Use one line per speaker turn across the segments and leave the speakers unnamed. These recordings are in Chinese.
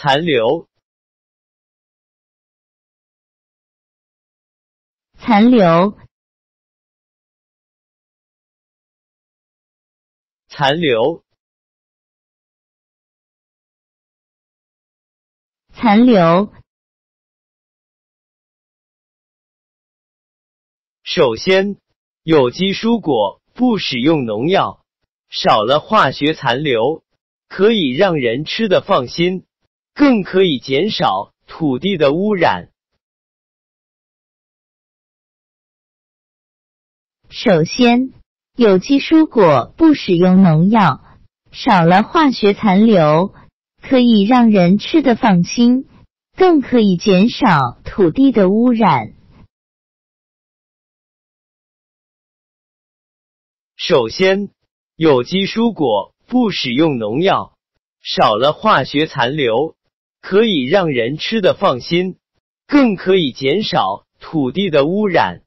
残留，
残留，
残留，
残留。
首先，有机蔬果不使用农药，少了化学残留，可以让人吃得放心，更可以减少土地的污染。
首先，有机蔬果不使用农药，少了化学残留，可以让人吃得放心，更可以减少土地的污染。
首先，有机蔬果不使用农药，少了化学残留，可以让人吃得放心，更可以减少土地的污染。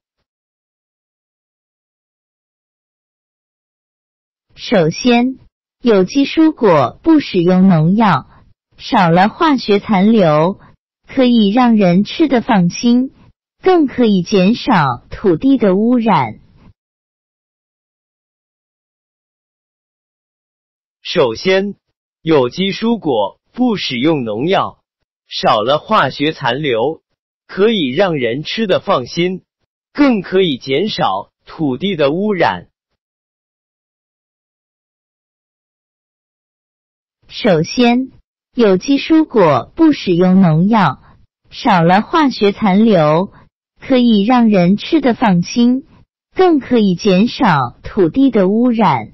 首先，有机蔬果不使用农药，少了化学残留，可以让人吃得放心，更可以减少土地的污染。
首先，有机蔬果不使用农药，少了化学残留，可以让人吃得放心，更可以减少土地的污染。
首先，有机蔬果不使用农药，少了化学残留，可以让人吃得放心，更可以减少土地的污染。